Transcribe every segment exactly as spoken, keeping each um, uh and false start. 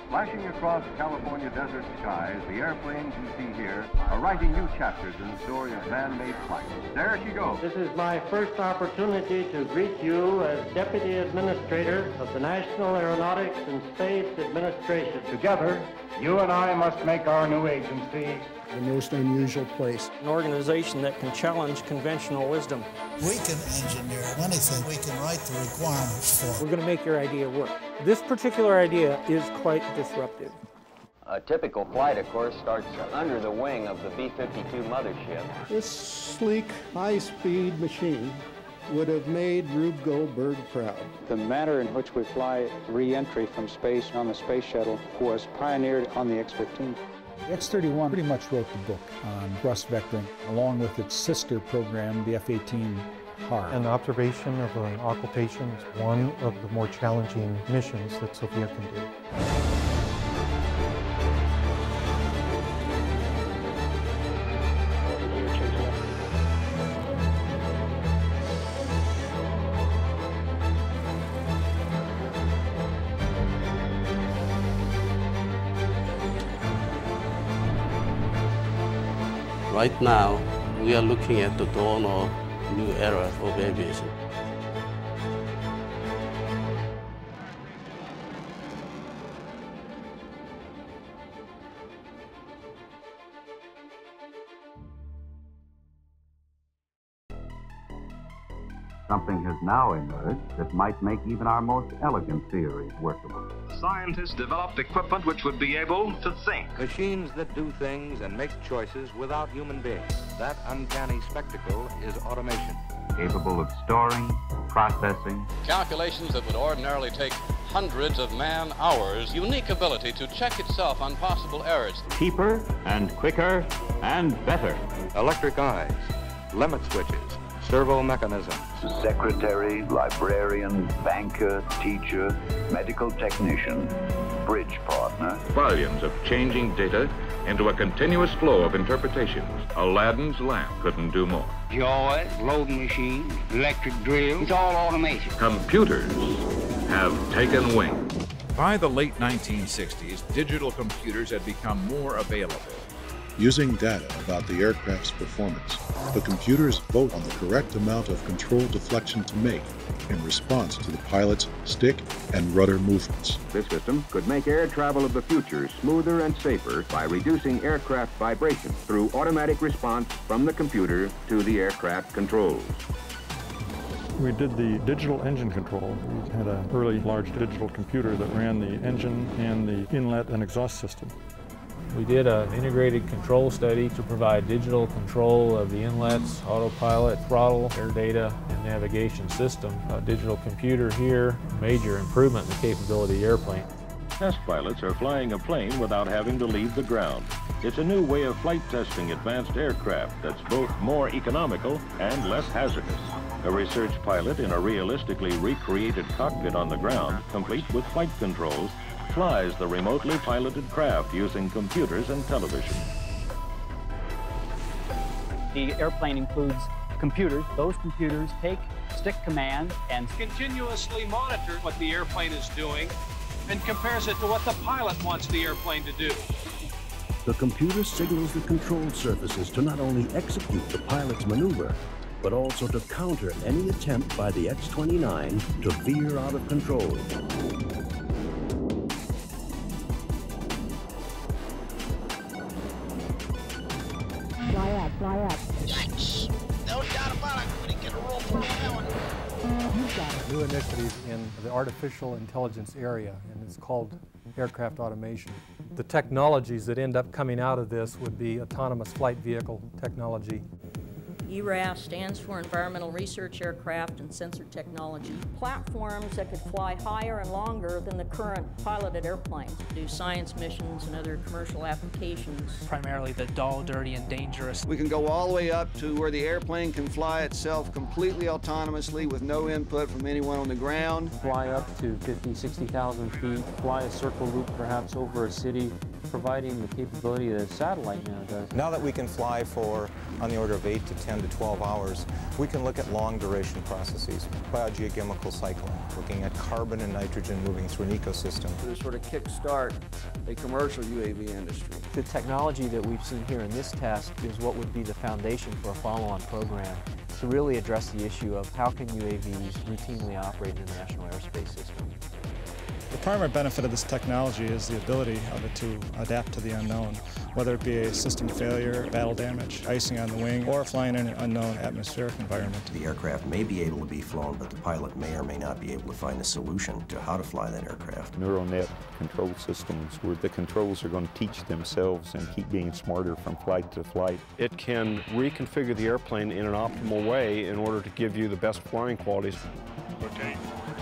Flashing across California desert skies, the airplanes you see here are writing new chapters in the story of man-made flight. There she goes. This is my first opportunity to greet you as Deputy Administrator of the National Aeronautics and Space Administration. Together, you and I must make our new agency the most unusual place. An organization that can challenge conventional wisdom. We can engineer anything we can write the requirements for. We're going to make your idea work. This particular idea is quite disruptive. A typical flight, of course, starts under the wing of the B fifty-two mothership. This sleek, high-speed machine would have made Rube Goldberg proud. The manner in which we fly re-entry from space on the space shuttle was pioneered on the X fifteen. The X thirty-one pretty much wrote the book on thrust vectoring, along with its sister program, the F eighteen H A R. An observation of an occultation is one of the more challenging missions that Sophia can do. Right now, we are looking at the dawn of a new era of aviation. Something has now emerged that might make even our most elegant theories workable. Scientists developed equipment which would be able to think. Machines that do things and make choices without human beings. That uncanny spectacle is automation. Capable of storing, processing. Calculations that would ordinarily take hundreds of man-hours. Unique ability to check itself on possible errors. Cheaper and quicker and better. Electric eyes, limit switches, servo mechanisms. Secretary, librarian, banker, teacher, medical technician, bridge partner. Volumes of changing data into a continuous flow of interpretations. Aladdin's lamp couldn't do more. Jaws, loading machines, electric drills, it's all automation. Computers have taken wing. By the late nineteen sixties, digital computers had become more available. Using data about the aircraft's performance, the computers vote on the correct amount of control deflection to make in response to the pilot's stick and rudder movements. This system could make air travel of the future smoother and safer by reducing aircraft vibration through automatic response from the computer to the aircraft controls. We did the digital engine control. We had an early large digital computer that ran the engine and the inlet and exhaust system. We did an integrated control study to provide digital control of the inlets, autopilot, throttle, air data, and navigation system. A digital computer here, major improvement in the capability of the airplane. Test pilots are flying a plane without having to leave the ground. It's a new way of flight testing advanced aircraft that's both more economical and less hazardous. A research pilot in a realistically recreated cockpit on the ground, complete with flight controls, flies the remotely piloted craft using computers and television. The airplane includes computers. Those computers take stick commands and continuously monitor what the airplane is doing and compares it to what the pilot wants the airplane to do. The computer signals the control surfaces to not only execute the pilot's maneuver, but also to counter any attempt by the X twenty-nine to veer out of control. Fly up, fly up. Yikes! No doubt about it. We didn't get a roll for that one. New initiative in the artificial intelligence area, and it's called aircraft automation. The technologies that end up coming out of this would be autonomous flight vehicle technology. E R A S stands for Environmental Research Aircraft and Sensor Technology. Platforms that could fly higher and longer than the current piloted airplanes, do science missions and other commercial applications. Primarily the dull, dirty, and dangerous. We can go all the way up to where the airplane can fly itself completely autonomously with no input from anyone on the ground. Fly up to fifty, sixty thousand feet, fly a circle loop perhaps over a city, providing the capability that a satellite now does. Now that we can fly for on the order of eight to ten ten to twelve hours, we can look at long duration processes, biogeochemical cycling, looking at carbon and nitrogen moving through an ecosystem. To sort of kickstart a commercial U A V industry. The technology that we've seen here in this test is what would be the foundation for a follow-on program to really address the issue of how can U A Vs routinely operate in the national airspace system. The primary benefit of this technology is the ability of it to adapt to the unknown, whether it be a system failure, battle damage, icing on the wing, or flying in an unknown atmospheric environment. The aircraft may be able to be flown, but the pilot may or may not be able to find a solution to how to fly that aircraft. Neural net control systems where the controls are going to teach themselves and keep being smarter from flight to flight. It can reconfigure the airplane in an optimal way in order to give you the best flying qualities. Okay.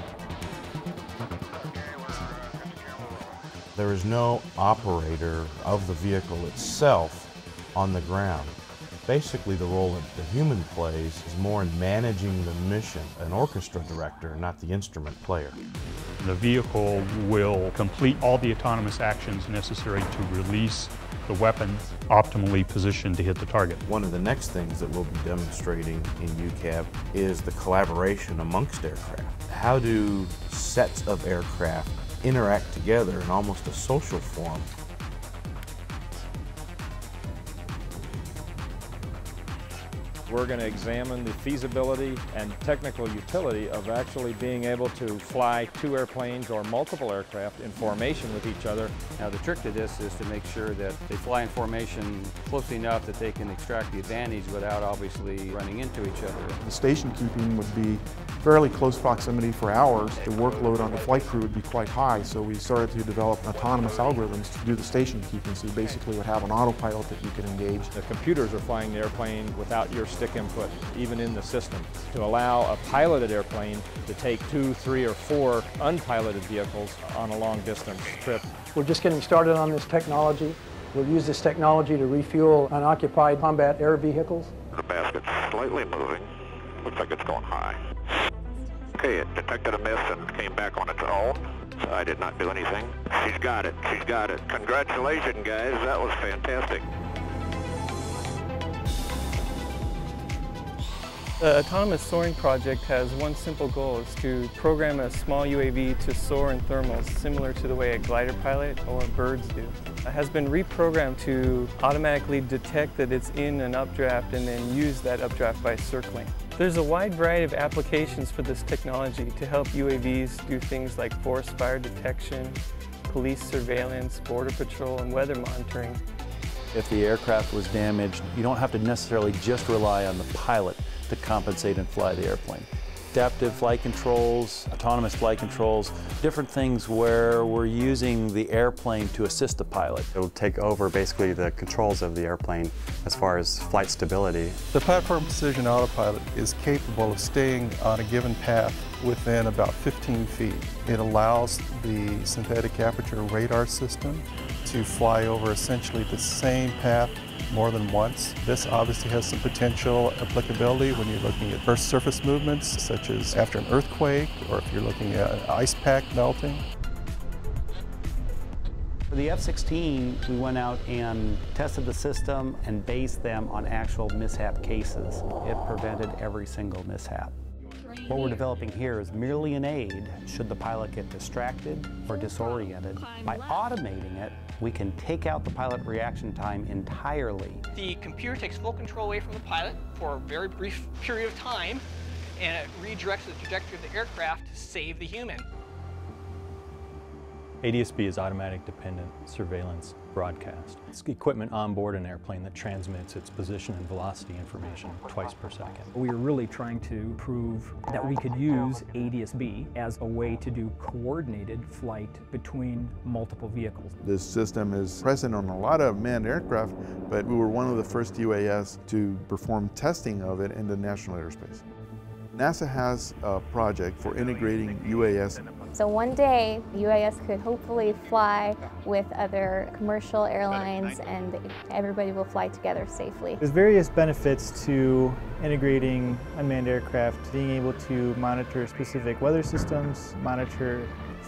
There is no operator of the vehicle itself on the ground. Basically, the role that the human plays is more in managing the mission, an orchestra director, not the instrument player. The vehicle will complete all the autonomous actions necessary to release the weapon optimally positioned to hit the target. One of the next things that we'll be demonstrating in U CAV is the collaboration amongst aircraft. How do sets of aircraft interact together in almost a social form? We're going to examine the feasibility and technical utility of actually being able to fly two airplanes or multiple aircraft in formation with each other. Now the trick to this is to make sure that they fly in formation closely enough that they can extract the advantage without obviously running into each other. The station keeping would be fairly close proximity for hours. The workload on the flight crew would be quite high, so we started to develop autonomous algorithms to do the station keeping. So you basically would have an autopilot that you could engage. The computers are flying the airplane without your stick input, even in the system, to allow a piloted airplane to take two, three, or four unpiloted vehicles on a long distance trip. We're just getting started on this technology. We'll use this technology to refuel unoccupied combat air vehicles. The basket's slightly moving. Looks like it's going high. Okay, it detected a miss and came back on its own. So I did not do anything. She's got it. She's got it. Congratulations, guys. That was fantastic. The Autonomous Soaring Project has one simple goal, is to program a small U A V to soar in thermals similar to the way a glider pilot or birds do. It has been reprogrammed to automatically detect that it's in an updraft and then use that updraft by circling. There's a wide variety of applications for this technology to help U A Vs do things like forest fire detection, police surveillance, border patrol, and weather monitoring. If the aircraft was damaged, you don't have to necessarily just rely on the pilot to compensate and fly the airplane. Adaptive flight controls, autonomous flight controls, different things where we're using the airplane to assist the pilot. It'll take over basically the controls of the airplane as far as flight stability. The platform precision autopilot is capable of staying on a given path within about fifteen feet. It allows the synthetic aperture radar system to fly over essentially the same path more than once. This obviously has some potential applicability when you're looking at Earth's surface movements, such as after an earthquake, or if you're looking at an ice pack melting. For the F sixteen, we went out and tested the system and based them on actual mishap cases. It prevented every single mishap. What we're developing here is merely an aid should the pilot get distracted or disoriented. By automating it, we can take out the pilot reaction time entirely. The computer takes full control away from the pilot for a very brief period of time, and it redirects the trajectory of the aircraft to save the human. A D S B is automatic dependent surveillance broadcast. It's equipment on board an airplane that transmits its position and velocity information twice per second. We are really trying to prove that we could use A D S B as a way to do coordinated flight between multiple vehicles. This system is present on a lot of manned aircraft, but we were one of the first U A S to perform testing of it in the national airspace. NASA has a project for integrating U A S. So one day, U A S could hopefully fly with other commercial airlines and everybody will fly together safely. There's various benefits to integrating unmanned aircraft, being able to monitor specific weather systems, monitor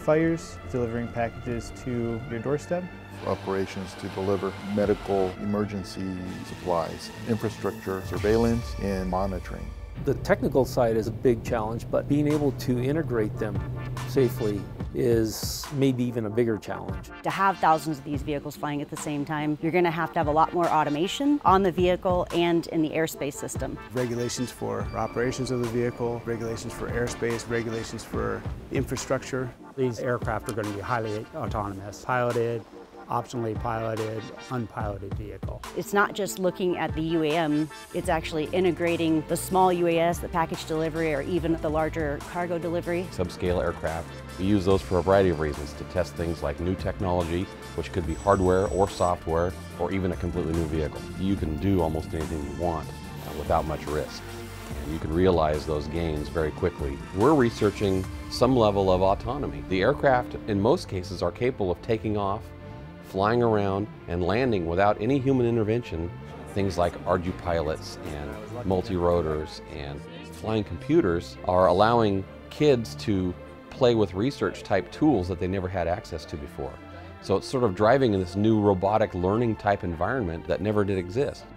fires, delivering packages to your doorstep. Operations to deliver medical emergency supplies, infrastructure, surveillance, and monitoring. The technical side is a big challenge, but being able to integrate them safely is maybe even a bigger challenge. To have thousands of these vehicles flying at the same time, you're going to have to have a lot more automation on the vehicle and in the airspace system. Regulations for operations of the vehicle, regulations for airspace, regulations for infrastructure. These aircraft are going to be highly autonomous, piloted, optionally piloted, unpiloted vehicle. It's not just looking at the U A M, it's actually integrating the small U A S, the package delivery, or even the larger cargo delivery. Subscale aircraft, we use those for a variety of reasons, to test things like new technology, which could be hardware or software, or even a completely new vehicle. You can do almost anything you want uh, without much risk. And you can realize those gains very quickly. We're researching some level of autonomy. The aircraft, in most cases, are capable of taking off, flying around and landing without any human intervention. Things like ardupilots and multi-rotors and flying computers are allowing kids to play with research type tools that they never had access to before. So it's sort of driving in this new robotic learning type environment that never did exist.